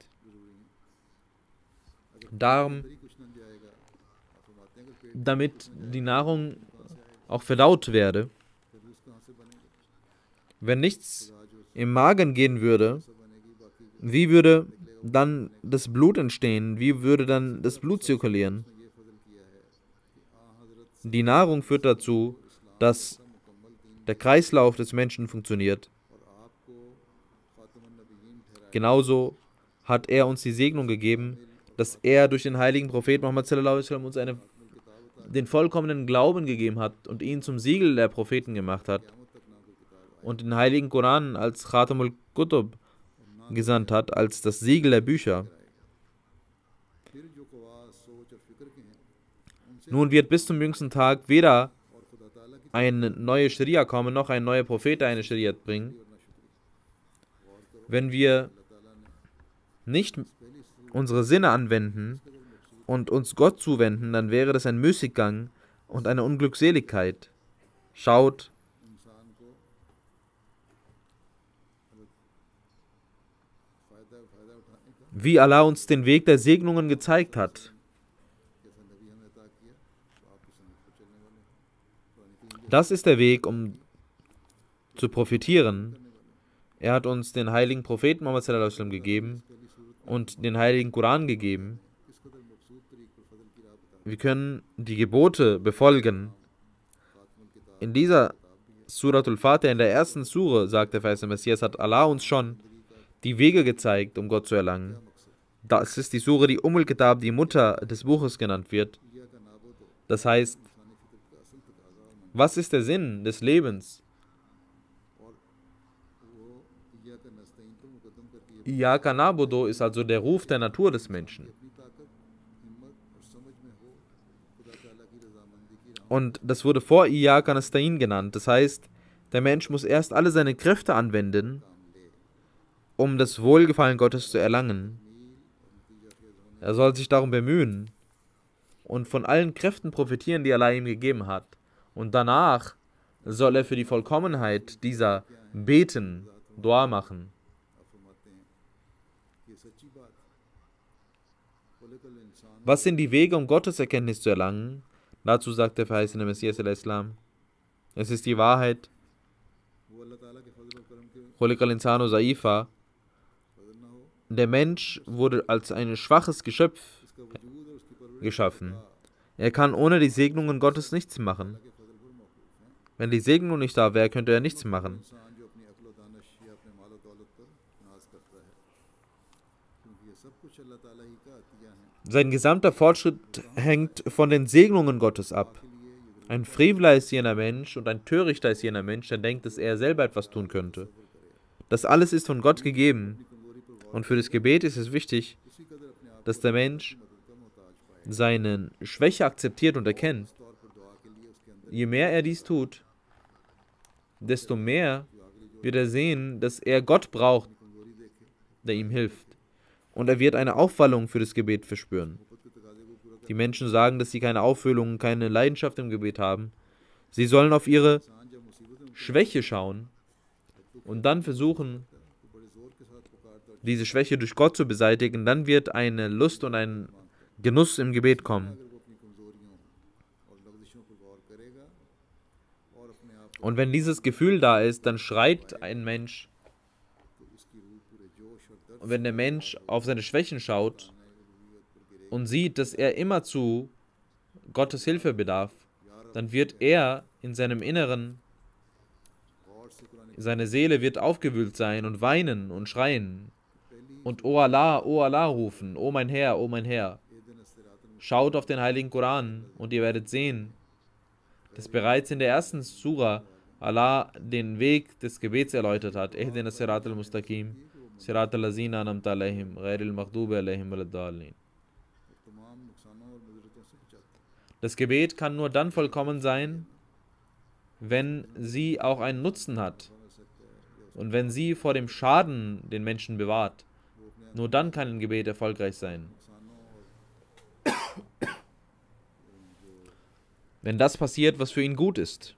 Darum, की कुछ न जाएगा आप फरमाते हैं कि पेट damit die Nahrung auch verdaut werde. फिर रूस कहाँ से बनेगा Wenn nichts im Magen gehen würde, सब बनेगी बाकी wie würde dann das Blut entstehen? Wie würde dann das Blut zirkulieren? ये फजल किया है कि आ हजरत Die Nahrung führt dazu, dass मुकम्मल दीन der Kreislauf des Menschen funktioniert. और आपको खातमुन नबीयीन ठहराया Genauso hat er uns die Segnung gegeben, dass er durch den heiligen Prophet Muhammad sallallahu alaihi wasallam uns eine, den vollkommenen Glauben gegeben hat und ihn zum Siegel der Propheten gemacht hat und den heiligen Koran als Khatamul Kutub gesandt hat, als das Siegel der Bücher. फिर जो कवास सोच और फिक्र के हैं उनसे Nun wird bis zum jüngsten Tag weder और खुदा ताला की eine neue Scharia kommen, noch ein neuer Prophet, der eine Scharia bringen. Wenn wir nicht unsere Sinne anwenden und uns Gott zuwenden, dann wäre das ein Müßiggang und eine Unglückseligkeit. Schaut, इंसान को फायदा फायदा उठाने का wie Allah uns den Weg der Segnungen gezeigt hat. जैसा नबी हमें अता किया तो आप उस सुन्नत पर चलने वाले हैं कुरान की Das ist der Weg, um zu profitieren. Er hat uns den heiligen Propheten Muhammad sallallahu alaihi wasallam gegeben und den heiligen Koran gegeben. किस कदर मकसूद तरीक पर फजल की राह बता Wir können die Gebote befolgen. खातमुल किताब In dieser Suratul Fatiha, in der ersten Sure, sagt der verheißene Messias, hat Allah uns schon die Wege gezeigt, um Gott zu erlangen. Das ist die Sure, die Umm al-Kitab, die Mutter des Buches genannt wird. किया का नाबो तो Das heißt, इंसानी फितरत का असल तकाजा और मन was ist der Sinn des Lebens? और वो किया का नस्तईन पर मुकदम करके ये Iyaka na'budu ist also der Ruf der Natur des Menschen. अपनी ताकत Und das wurde vor Iyyaka nasta'in genannt. Das heißt, der Mensch muss erst alle seine Kräfte anwenden, um das Wohlgefallen Gottes zu erlangen. Er soll sich darum bemühen und von allen Kräften profitieren, die Allah ihm gegeben hat. Und danach soll er für die Vollkommenheit dieser beten, Dua machen. Was sind die Wege, um Gottes Erkenntnis zu erlangen? Dazu sagt der verheißene Messias al-Islam: Es ist die Wahrheit. Khuliqal insanu zaifa. Der Mensch wurde als ein schwaches Geschöpf geschaffen. Er kann ohne die Segnungen Gottes nichts machen. Wenn die Segnung nicht da wäre, könnte er nichts machen. Sein gesamter Fortschritt hängt von den Segnungen Gottes ab. Ein Freveler ist jener Mensch und ein Törichter ist jener Mensch, der denkt, dass er selber etwas tun könnte. Das alles ist von Gott gegeben. Und für das Gebet ist es wichtig, dass der Mensch seine Schwäche akzeptiert und erkennt. Je mehr er dies tut, desto mehr wird er sehen, dass er Gott braucht, der ihm hilft. Und er wird eine Aufwallung für das Gebet verspüren. Die Menschen sagen, dass sie keine Auffüllung, keine Leidenschaft im Gebet haben. Sie sollen auf ihre Schwäche schauen und dann versuchen, diese Schwäche durch Gott zu beseitigen. Dann wird eine Lust und ein Genuss im Gebet kommen. Und wenn dieses Gefühl da ist, dann schreit ein Mensch. Und wenn der Mensch auf seine Schwächen schaut und sieht, dass er immerzu Gottes Hilfe bedarf, dann wird er in seinem Inneren, seine Seele wird aufgewühlt sein und weinen und schreien und O Allah, O Allah rufen, O mein Herr, O mein Herr. Schaut auf den heiligen Koran und ihr werdet sehen, dass bereits in der ersten Sura Allah den Weg des Gebets erläutert hat. Ihdina sirat al-Mustaqim, sirat al-Lazina anamta alaihim, ghairil maghdubi alaihim waladdallin. Das Gebet kann nur dann vollkommen sein, wenn sie auch einen Nutzen hat und wenn sie vor dem Schaden den Menschen bewahrt. Nur dann kann ein Gebet erfolgreich sein. Wenn das passiert, was für ihn gut ist.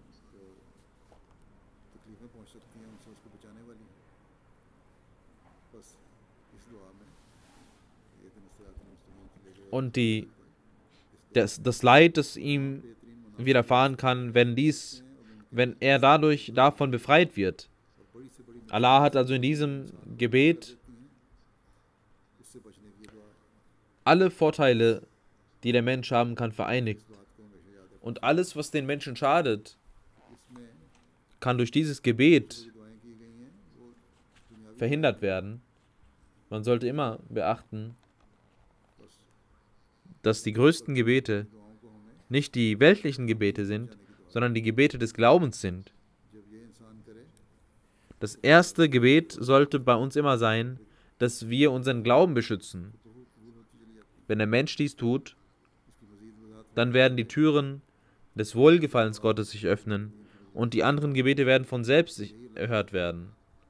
Und die, das, das Leid, das ihm widerfahren kann, wenn dies, wenn er dadurch davon befreit wird. Allah hat also in diesem Gebet alle Vorteile, die der Mensch haben kann, vereinigt. Und alles, was den Menschen schadet, kann durch dieses Gebet verhindert werden. Man sollte immer beachten, dass die größten Gebete nicht die weltlichen Gebete sind, sondern die Gebete des Glaubens sind. Das erste Gebet sollte bei uns immer sein, dass wir unseren Glauben beschützen. Wenn der Mensch dies tut, dann werden die Türen des Wohlgefallens Gottes sich öffnen und die anderen Gebete werden von selbst erhört werden.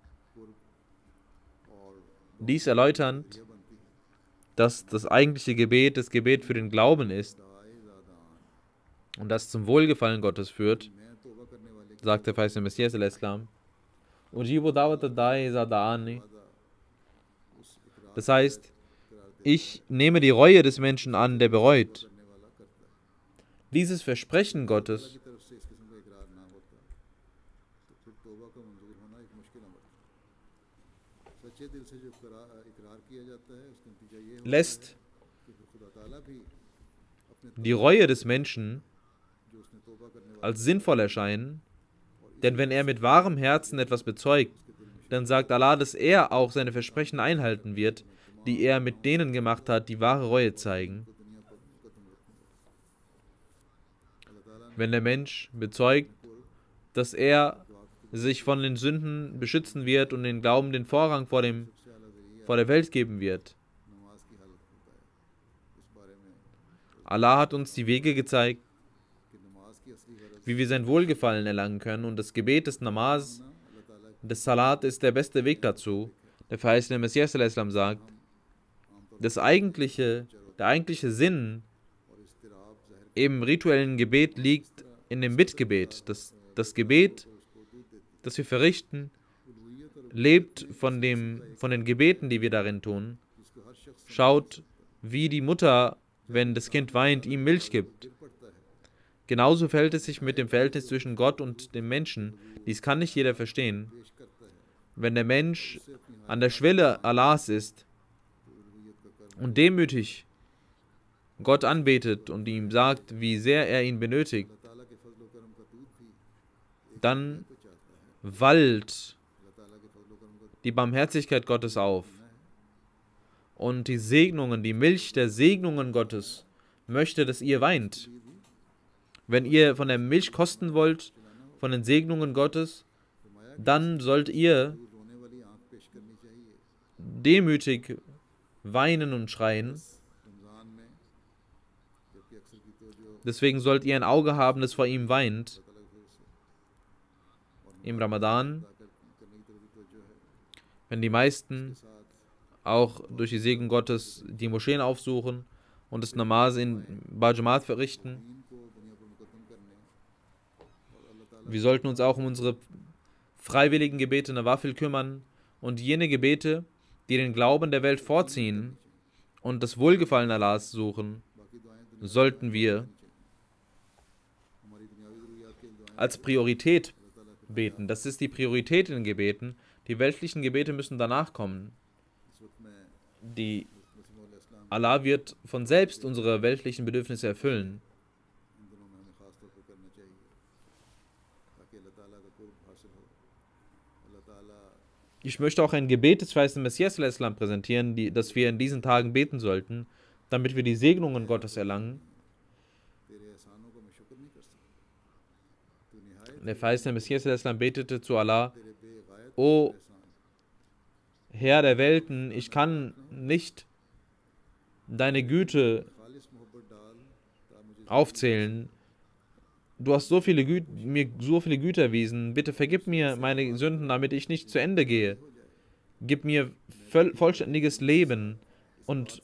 Dies erläuternd, dass das eigentliche Gebet das Gebet für den Glauben ist und das zum Wohlgefallen Gottes führt, sagt der verheißene Messias al-Islam. Das heißt, ich nehme die Reue des Menschen an, der bereut. Dieses Versprechen Gottes lässt die Reue des Menschen als sinnvoll erscheinen, denn wenn er mit wahrem Herzen etwas bezeugt, dann sagt Allah, dass er auch seine Versprechen einhalten wird, die er mit denen gemacht hat, die wahre Reue zeigen. Wenn der Mensch bezeugt, dass er sich von den Sünden beschützen wird und den Glauben den Vorrang vor, dem, vor der Welt geben wird. Allah hat uns die Wege gezeigt, wie wir sein Wohlgefallen erlangen können. Und das Gebet des Namaz, des Salat ist der beste Weg dazu. Der verheißene Messias al-Islam sagt, das eigentliche, der eigentliche Sinn im rituellen Gebet liegt in dem Bittgebet. Das, das Gebet, das wir verrichten, lebt von, dem, von den Gebeten, die wir darin tun. Schaut, wie die Mutter, wenn das Kind weint, ihm Milch gibt. Genauso verhält es sich mit dem Verhältnis zwischen Gott und dem Menschen. Dies kann nicht jeder verstehen. Wenn der Mensch an der Schwelle Allahs ist und demütig Gott anbetet und ihm sagt, wie sehr er ihn benötigt, dann wallt die Barmherzigkeit Gottes auf. Und die Segnungen, die Milch der Segnungen Gottes möchte, dass ihr weint. Wenn ihr von der Milch kosten wollt, von den Segnungen Gottes, dann sollt ihr demütig weinen und schreien. Deswegen sollt ihr ein Auge haben, das vor ihm weint. Im Ramadan, wenn die meisten auch durch die Segen Gottes die Moscheen aufsuchen und das Namaz in Bajamat verrichten. Wir sollten uns auch um unsere freiwilligen Gebete Nawafil kümmern und jene Gebete, die den Glauben der Welt vorziehen und das Wohlgefallen Allahs suchen, sollten wir als Priorität beten. Das ist die Priorität in den Gebeten. Die weltlichen Gebete müssen danach kommen. Die Allah wird von selbst unsere weltlichen Bedürfnisse erfüllen. Ich möchte auch ein Gebet des verheißenen Messias al-Islam präsentieren, die, das wir in diesen Tagen beten sollten, damit wir die Segnungen Gottes erlangen. Der verheißene Messias al-Islam betete zu Allah: O Herr der Welten, ich kann nicht deine Güte aufzählen. Du hast so viele Gü- mir so viele Güter erwiesen. Bitte vergib mir meine Sünden, damit ich nicht zu Ende gehe. Gib mir voll, vollständiges Leben und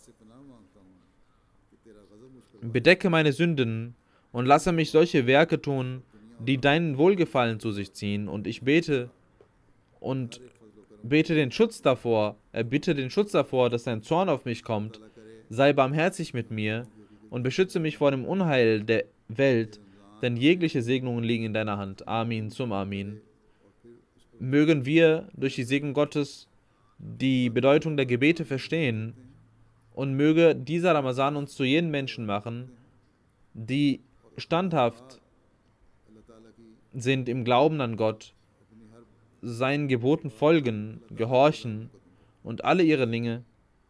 bedecke meine Sünden und lasse mich solche Werke tun, die deinen Wohlgefallen zu sich ziehen. Und ich bete und bete den Schutz davor, äh, bitte den Schutz davor, dass dein Zorn auf mich kommt. Sei barmherzig mit mir und beschütze mich vor dem Unheil der Welt, denn jegliche Segnungen liegen in deiner Hand. Amin zum Amin. Mögen wir durch die Segen Gottes die Bedeutung der Gebete verstehen und möge dieser Ramazan uns zu jenen Menschen machen, die standhaft sind im Glauben an Gott, seinen Geboten folgen, gehorchen und alle ihre Dinge,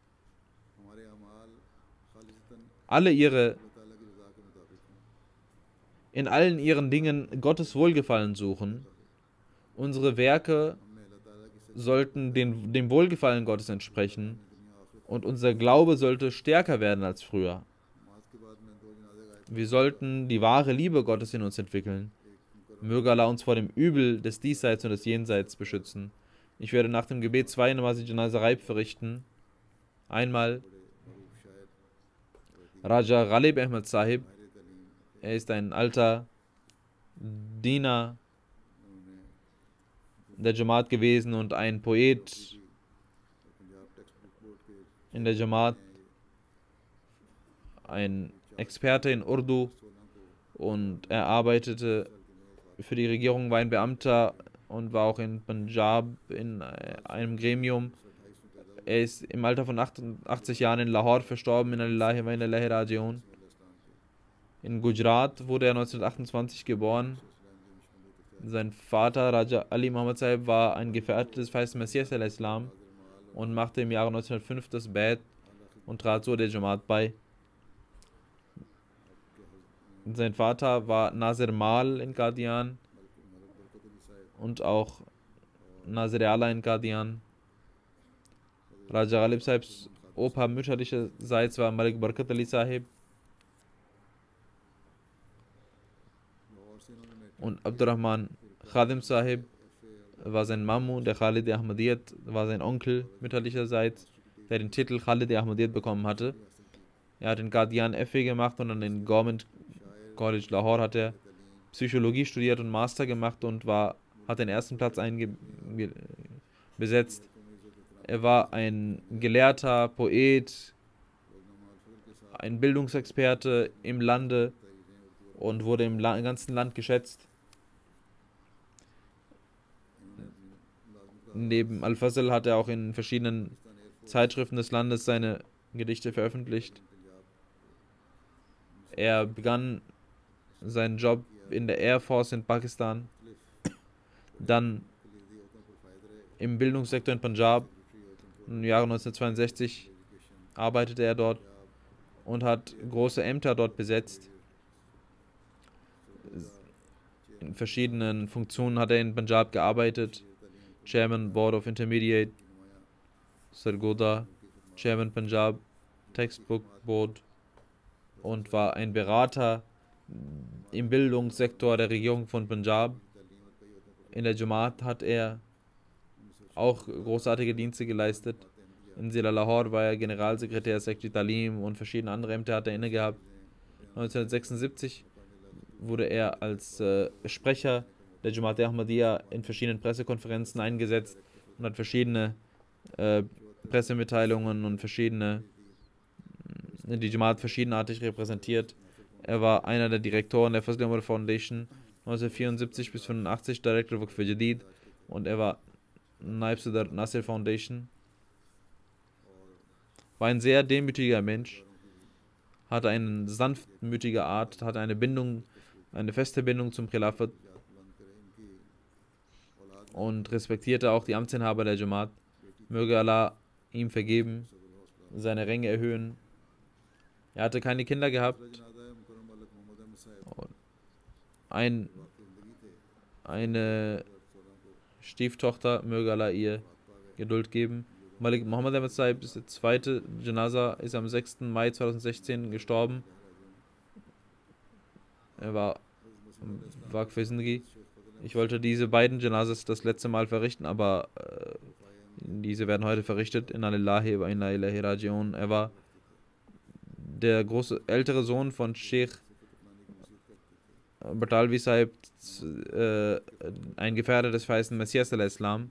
alle ihre in allen ihren Dingen Gottes Wohlgefallen suchen. Unsere Werke sollten den, dem Wohlgefallen Gottes entsprechen und unser Glaube sollte stärker werden als früher. Wir sollten die wahre Liebe Gottes in uns entwickeln. Möge Allah uns vor dem Übel des Diesseits und des Jenseits beschützen. Ich werde nach dem Gebet zwei Namaz Janaza Raib verrichten. Einmal Raja Ghalib Ahmad Sahib. Er ist ein alter Diener der Jamaat gewesen und ein Poet in der Jamaat, ein Experte in Urdu, und er arbeitete für die Regierung, war ein Beamter und war auch in Punjab in einem Gremium. Er ist im Alter von achtundachtzig Jahren in Lahore verstorben, in Allahi wa inna ilaihi raji'un. In Gujarat wurde er neunzehnhundertachtundzwanzig geboren. Sein Vater, Raja Ali Muhammad Sahib, war ein Gefährte des verheißenen Messias al-Islam und machte im Jahre neunzehnhundertfünf das Bai'at und trat so der Jamaat bei. Sein Vater war Nasir Mal in Qadian und auch Nasir Allah in Qadian. Raja Ghalib Sahibs Opa mütterlicherseits war Malik Barkat Ali Sahib. Und Abdurrahman Khadim Sahib war sein Mamu, der Khalid Ahmadiyyat war sein Onkel mütterlicherseits, der den Titel Khalid Ahmadiyyat bekommen hatte. Er hat in Qadian F E gemacht und an den Government College Lahore hat er Psychologie studiert und Master gemacht und war, hat den ersten Platz einge besetzt. Er war ein Gelehrter, Poet, ein Bildungsexperte im Lande und wurde im La- ganzen Land geschätzt. Neben Al-Fazl hat er auch in verschiedenen Zeitschriften des Landes seine Gedichte veröffentlicht. Er begann seinen Job in der Air Force in Pakistan, dann im Bildungssektor in Punjab. Im Jahre neunzehnhundertzweiundsechzig arbeitete er dort und hat große Ämter dort besetzt. In verschiedenen Funktionen hat er in Punjab gearbeitet. Chairman Board of Intermediate Sargodha, Chairman Punjab Textbook Board und war ein Berater im Bildungssektor der Regierung von Punjab. In der Jamaat hat er auch großartige Dienste geleistet. In Zila Lahore war er Generalsekretär, Sekretär Talim und verschiedene andere Ämter hat er inne gehabt. neunzehnhundertsechsundsiebzig wurde er als äh, Sprecher der Jamaat Ahmadiyya in verschiedenen Pressekonferenzen eingesetzt und hat verschiedene äh, Pressemitteilungen und verschiedene die Jamaat verschiedenartig repräsentiert. Er war einer der Direktoren der Fazl Umar Foundation neunzehnhundertvierundsiebzig bis fünfundachtzig, Director Waqf Jadid, und er war Naib Sadr Nasir Foundation. War ein sehr demütiger Mensch, hatte eine sanftmütige Art, hatte eine Bindung, eine feste Bindung zum Khilafat und respektierte auch die Amtsinhaber der Jamaat. Möge Allah ihm vergeben, seine Ränge erhöhen. Er hatte keine Kinder gehabt. Ein, eine Stieftochter, möge Allah ihr Geduld geben. Malik Muhammad Ahmad Sahib, das zweite Janaza, ist am sechsten Mai zweitausendsechzehn gestorben. Er war Waqf Zindagi. Ich wollte diese beiden Janazas das letzte Mal verrichten, aber äh, diese werden heute verrichtet. Inna lillahi wa inna ilaihi raji'un. Er war der große ältere Sohn von Sheikh Batalvi Sahib, äh, ein Gefährder des verheißenen Messias al-Islam.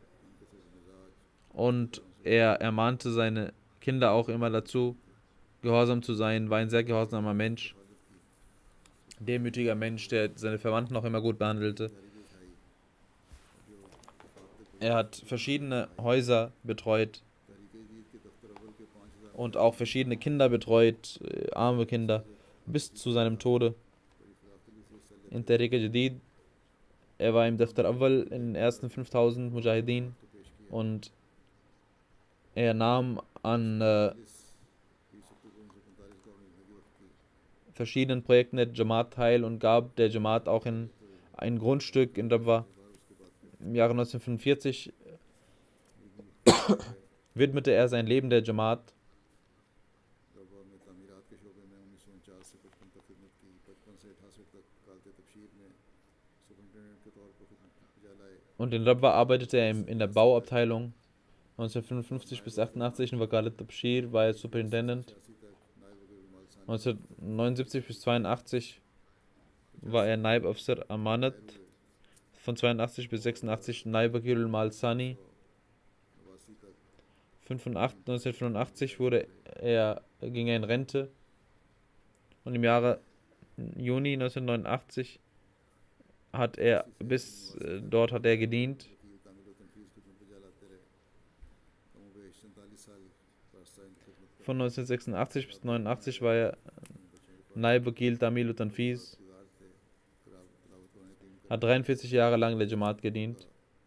Und er ermahnte seine Kinder auch immer dazu, gehorsam zu sein, war ein sehr gehorsamer Mensch, demütiger Mensch, der seine Verwandten auch immer gut behandelte. Er hat verschiedene Häuser betreut und auch verschiedene Kinder betreut, äh, arme Kinder, bis zu seinem Tode. In Tariqa Jadid, er war im Daftar Awwal in den ersten fünftausend Mujahideen und er nahm an äh, verschiedenen Projekten der Jamaat teil und gab der Jamaat auch in ein Grundstück in Rabwa. Im Jahre neunzehnhundertfünfundvierzig widmete er sein Leben der Jamaat. Und in Rabwa arbeitete er in der Bauabteilung. neunzehnhundertfünfundfünfzig bis achtundachtzig in Wakalat Tabshir war er Superintendent. neunzehnhundertneunundsiebzig bis zweiundachtzig war er Naib Afsar Amanat. Von zweiundachtzig bis sechsundachtzig Naib Wakil Mal Sani. neunzehnhundertfünfundachtzig wurde er, ging er in Rente. Und im Jahre Juni neunzehnhundertneunundachtzig hat er bis äh, dort hat er gedient. Von neunzehnhundertsechsundachtzig bis neunundachtzig war er Naib Wakil Tamil und Tanfiz. Hat dreiundvierzig Jahre lang der Jamaat gedient.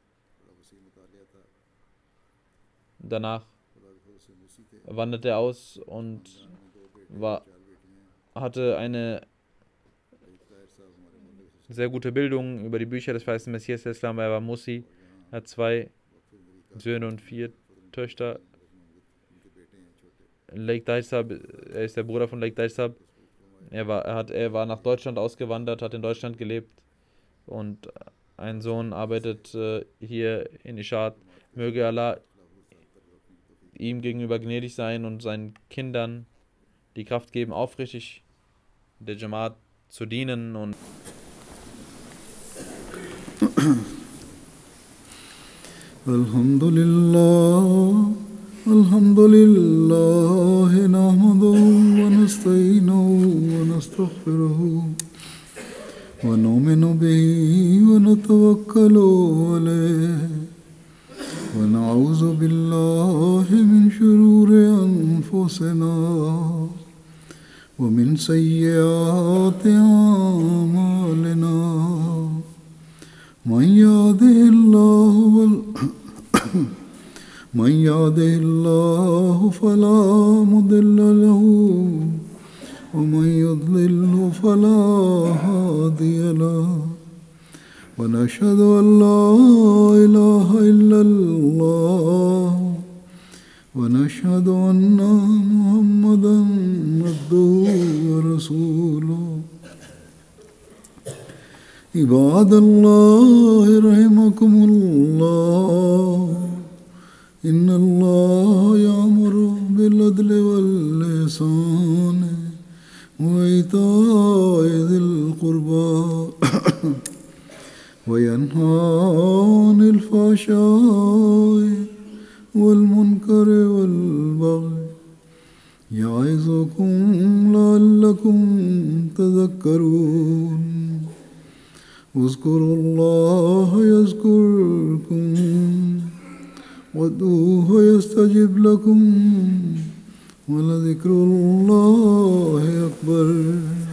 Danach wanderte er aus und war, hatte eine sehr gute Bildung über die Bücher des verheißenen Messias Islam. Er war Musi, hat zwei Söhne und vier Töchter. Lake Daisab, er ist der Bruder von Lake Daisab. Er war, er hat, er war nach Deutschland ausgewandert, hat in Deutschland gelebt und ein Sohn arbeitet äh, hier in Ishad. Möge Allah ihm gegenüber gnädig sein und seinen Kindern die Kraft geben, aufrichtig der Jamaat zu dienen. Und Alhamdulillah, Alhamdulillah, nahmaduhu wa nasta'inuhu wa nastaghfiruhu wa nu'minu bihi wa natawakkalu alayhi wa na'udhu billahi min shururi anfusina wa min sayyiati a'malina. من يهده الله من يهده الله فلا مضل له ومن يضلل فلا هادي له ونشهد أن لا إله إلا الله ونشهد أن محمدا عبده ورسوله. عباد الله رحمكم الله إن الله يأمر بالعدل والإحسان وإيتاء ذي القربى وينهى عن الفحشاء والمنكر والبغي يعظكم لعلكم تذكرون. اذكروا الله يذكركم وادعوه يستجب لكم ولذكر الله أكبر.